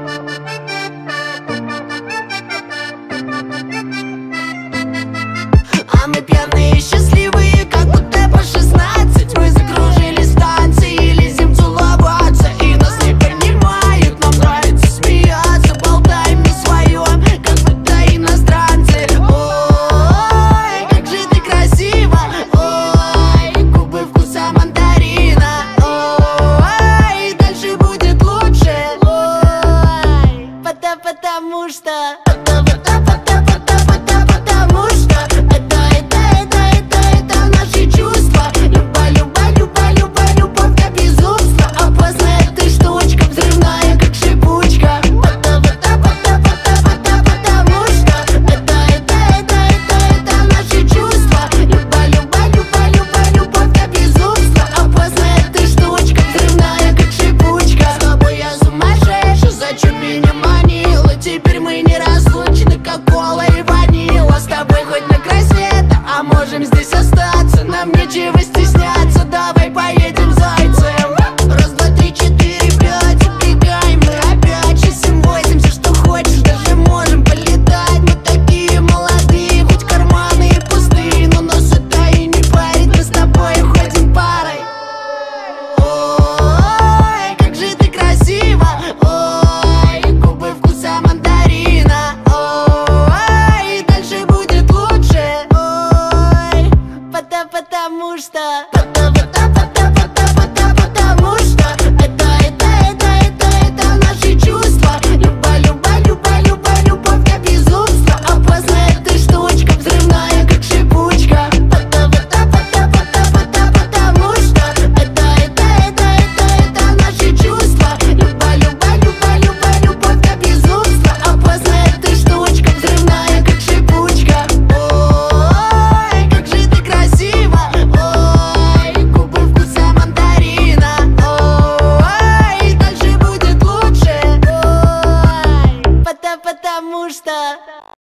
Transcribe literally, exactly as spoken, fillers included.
А мы пьяные и счастливые, как будто по шестнадцать. Мы закружили станции или зим целоваться, и нас не понимают, нам нравится смеяться. Болтаем на своем, как будто иностранцы. Ой, как же ты красива, ой, губы вкуса мандарина. Ой, дальше будет лучше, ой, потому, потому что Потому что это, это, это, это, это наши чувства. Люба, люба, люба, люба, любовь до безумства. Опасная ты штучка, взрывная, как шипучка. Потому, потому, потому, потому что это, это, это, это, это наши чувства. Люба, люба, люба, люба, любовь до безумства. Опасная ты штучка, взрывная, как шипучка. С тобой я сумасшедший, зачем меня манила? Теперь мы не разлучны, как кола и ванила. С тобой хоть на край света, а можем здесь остаться. Нам нечего